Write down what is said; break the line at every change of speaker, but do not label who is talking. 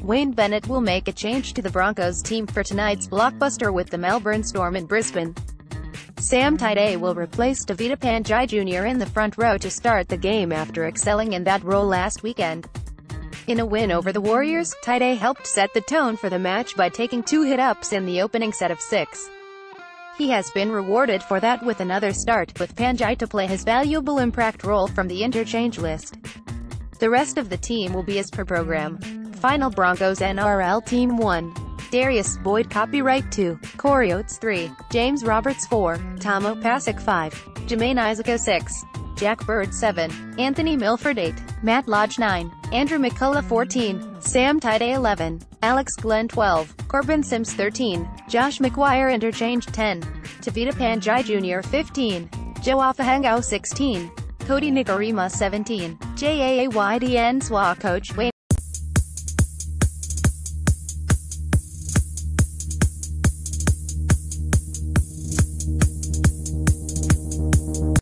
Wayne Bennett will make a change to the Broncos team for tonight's blockbuster with the Melbourne Storm in Brisbane. Sam Taiday will replace Tevita Pangai Jr. in the front row to start the game after excelling in that role last weekend. In a win over the Warriors, Thaiday helped set the tone for the match by taking 2 hit-ups in the opening set of 6. He has been rewarded for that with another start, with Pangai to play his valuable impract role from the interchange list. The rest of the team will be as per program. Final: Broncos NRL Team 1. Darius Boyd copyright 2, Corey Oates 3, James Roberts 4, Tomo Pasic 5, Jermaine Isaac 6, Jack Bird 7, Anthony Milford 8, Matt Lodge 9, Andrew McCullough 14, Sam Taiday 11, Alex Glenn 12, Corbin Sims 13, Josh McGuire interchange 10, Tevita Pangai Jr. 15, Joe Afahangao 16, Cody Nikorima 17, Jaydn Swa coach Wayne